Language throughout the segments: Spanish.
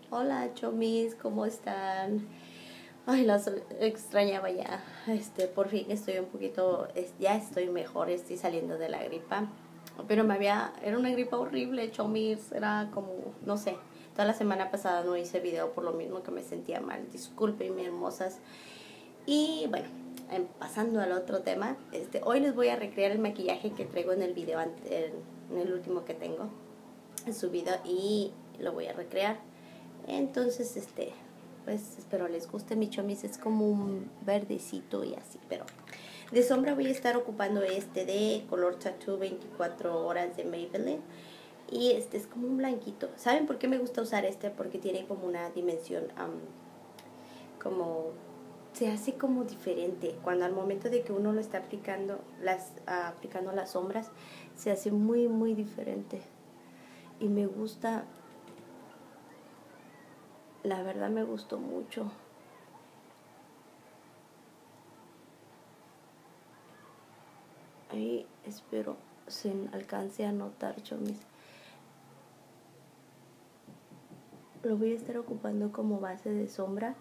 Hola chomis, ¿cómo están? Ay, las extrañaba ya. Por fin estoy un poquito, ya estoy mejor, estoy saliendo de la gripa. Pero era una gripa horrible, chomis, era como, no sé. Toda la semana pasada no hice video por lo mismo que me sentía mal. Disculpen, mis hermosas. Y bueno, pasando al otro tema, hoy les voy a recrear el maquillaje que traigo en el video, en el último que tengo subido, y lo voy a recrear. Entonces, pues espero les guste. Mi chomis es como un verdecito y así, pero de sombra voy a estar ocupando de color Tattoo 24 horas de Maybelline. Y este es como un blanquito. ¿Saben por qué me gusta usar Porque tiene como una dimensión, como se hace como diferente. Cuando al momento de que uno lo está aplicando las sombras, se hace muy, muy diferente. Y me gusta, la verdad me gustó mucho. Ahí espero se alcance a notar, chomis. Lo voy a estar ocupando como base de sombra.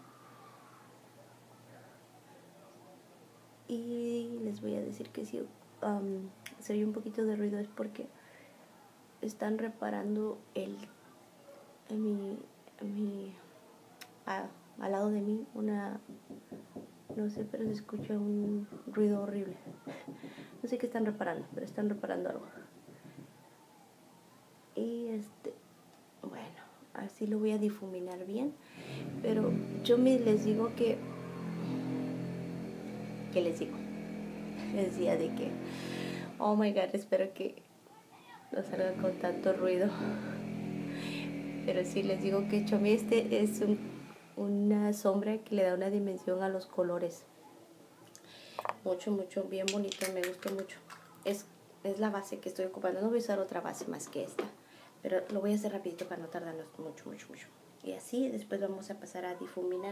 Y les voy a decir que si se oye un poquito de ruido es porque están reparando al lado de mí no sé, pero se escucha un ruido horrible. No sé qué están reparando, pero están reparando algo. Y bueno, así lo voy a difuminar bien. Pero yo les digo que les digo, les decía de que, oh my god, espero que no salga con tanto ruido. Pero sí les digo que Chomi es una sombra que le da una dimensión a los colores. Mucho, mucho, bien bonito, me gustó mucho. Es la base que estoy ocupando. No voy a usar otra base más que esta, pero lo voy a hacer rapidito para no tardarnos mucho, mucho, mucho. Y así después vamos a pasar a difuminar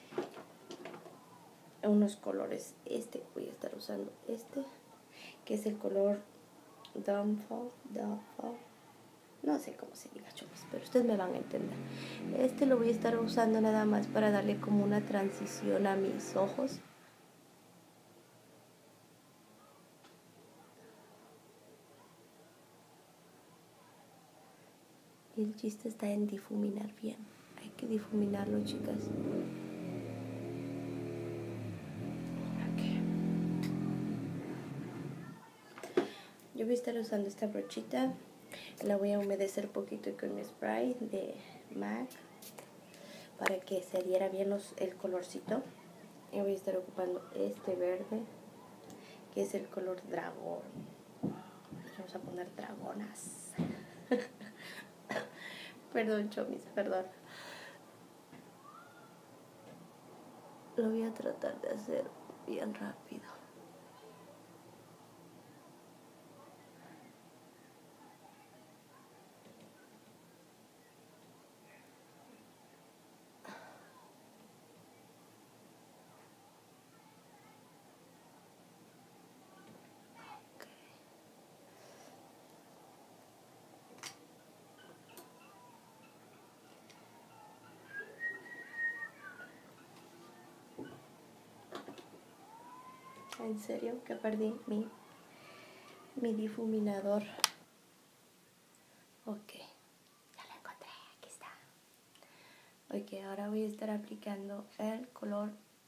unos colores. Voy a estar usando que es el color Downfall. No sé cómo se diga, chomis, pero ustedes me van a entender. Lo voy a estar usando nada más para darle como una transición a mis ojos. Y el chiste está en difuminar bien. Hay que difuminarlo, chicas. Okay. Yo voy a estar usando esta brochita. La voy a humedecer un poquito con mi spray de MAC para que se adhiera bien el colorcito. Y voy a estar ocupando este verde, que es el color dragón. Vamos a poner dragonas. Perdón, chomis, perdón. Lo voy a tratar de hacer bien rápido. En serio que perdí mi difuminador. Ok, ya lo encontré, aquí está. Ok, ahora voy a estar aplicando el color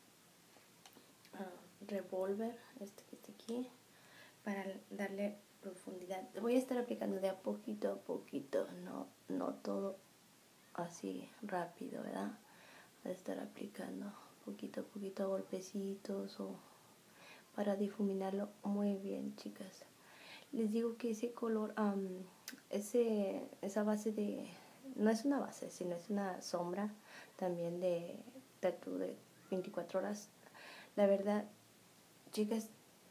Revolver, que está aquí, para darle profundidad. Voy a estar aplicando de a poquito, no todo así rápido, ¿verdad? Voy a estar aplicando poquito a poquito, golpecitos, para difuminarlo muy bien, chicas. Les digo que ese color, esa base no es una base, sino es una sombra también de Tattoo de 24 horas. La verdad, chicas,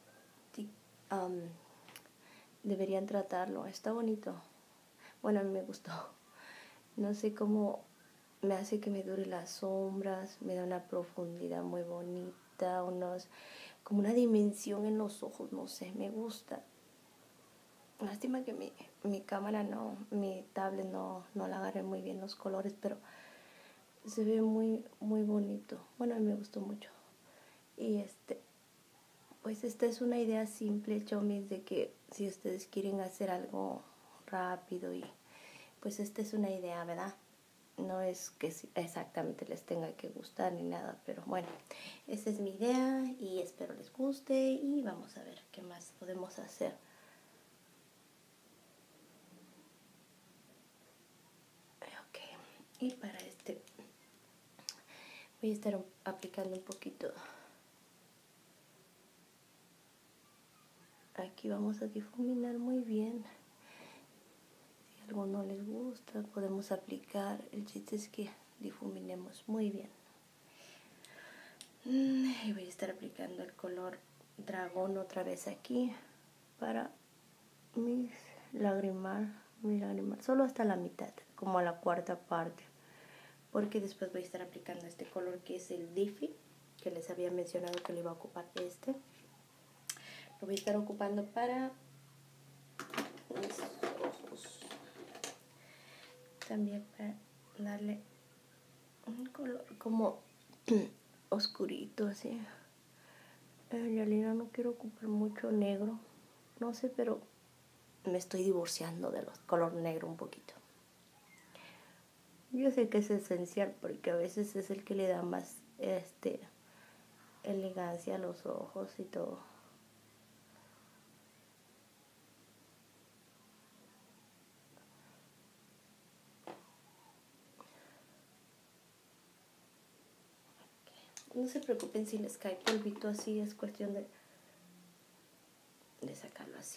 deberían tratarlo, está bonito. Bueno, a mí me gustó. No sé cómo me hace que me dure las sombras, me da una profundidad muy bonita, como una dimensión en los ojos, no sé, me gusta. Lástima que mi cámara mi tablet no la agarre muy bien los colores, pero se ve muy, muy bonito. Bueno, a mí me gustó mucho. Y pues esta es una idea simple, chomis, de que si ustedes quieren hacer algo rápido y pues esta es una idea, ¿verdad? No es que exactamente les tenga que gustar ni nada, pero bueno, esa es mi idea y espero les guste y vamos a ver qué más podemos hacer. Ok, y para voy a estar aplicando un poquito. Aquí vamos a difuminar muy bien. Si algo no les gusta, podemos aplicar. El chiste es que difuminemos muy bien. Y voy a estar aplicando el color dragón otra vez aquí para mi lagrimal, solo hasta la mitad, como a la cuarta parte, porque después voy a estar aplicando este color que es el Diffie, que les había mencionado que le iba a ocupar lo voy a estar ocupando para mis ojos, también para darle un color como oscurito así. En realidad no quiero ocupar mucho negro, no sé, pero me estoy divorciando del color negro un poquito. Yo sé que es esencial porque a veces es el que le da más elegancia a los ojos y todo. No se preocupen si les cae polvito así, es cuestión de sacarlo así.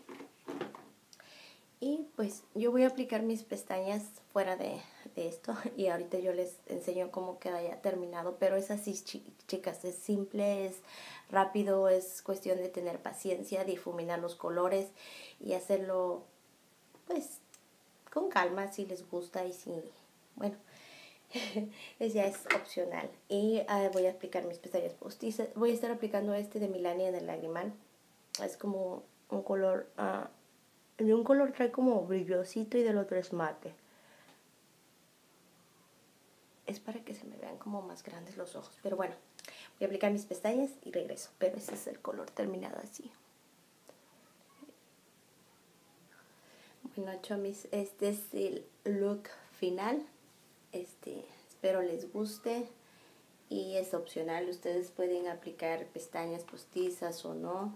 Y pues yo voy a aplicar mis pestañas fuera de esto y ahorita yo les enseño cómo queda ya terminado, pero es así, chicas, es simple, es rápido, es cuestión de tener paciencia, difuminar los colores y hacerlo pues con calma si les gusta y si, bueno, ya es opcional. Y voy a aplicar mis pestañas postizas. Voy a estar aplicando de Milani en el lagrimal. Es como un color, de un color trae como brillosito y del otro es mate. Es para que se me vean como más grandes los ojos. Pero bueno, voy a aplicar mis pestañas y regreso. Pero ese es el color terminado así. Bueno, chomis, este es el look final. Espero les guste. Y es opcional, ustedes pueden aplicar pestañas postizas o no.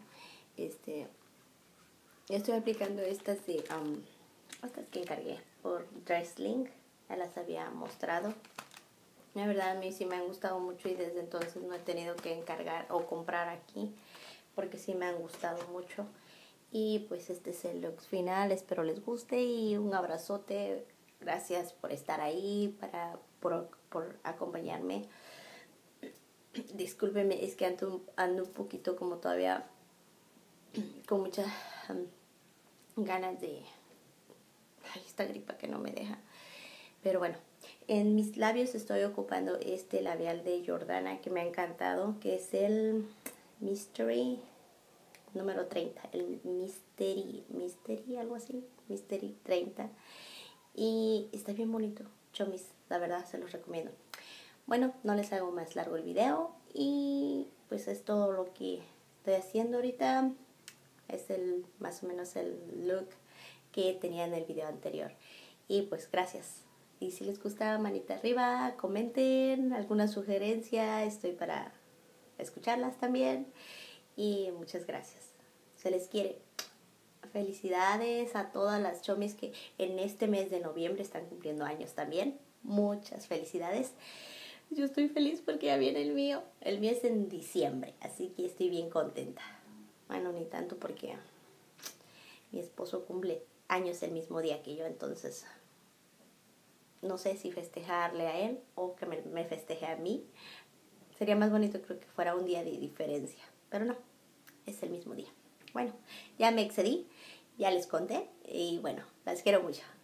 Estoy aplicando estas estas que encargué por Dresling, ya las había mostrado. La verdad a mí sí me han gustado mucho y desde entonces no he tenido que encargar o comprar aquí porque sí me han gustado mucho. Y pues este es el look final, espero les guste y un abrazote. Gracias por estar ahí, por acompañarme. Discúlpeme, es que ando un poquito como todavía con muchas ganas de esta gripa que no me deja. Pero bueno, en mis labios estoy ocupando este labial de Jordana que me ha encantado, que es el Mystery número 30, el Mystery algo así, Mystery 30. Y está bien bonito, chomis, la verdad se los recomiendo. Bueno, no les hago más largo el video y pues es todo lo que estoy haciendo ahorita. Es más o menos el look que tenía en el video anterior. Y pues gracias. Y si les gusta, manita arriba, comenten alguna sugerencia, estoy para escucharlas también. Y muchas gracias. Se les quiere. Felicidades a todas las chomis que en este mes de noviembre están cumpliendo años también. Muchas felicidades. Yo estoy feliz porque ya viene el mío. El mío es en diciembre, así que estoy bien contenta. Bueno, ni tanto porque mi esposo cumple años el mismo día que yo, entonces no sé si festejarle a él o que me festeje a mí. Sería más bonito, creo que fuera un día de diferencia, pero no, es el mismo día. Bueno, ya me excedí, ya les conté y bueno, las quiero mucho.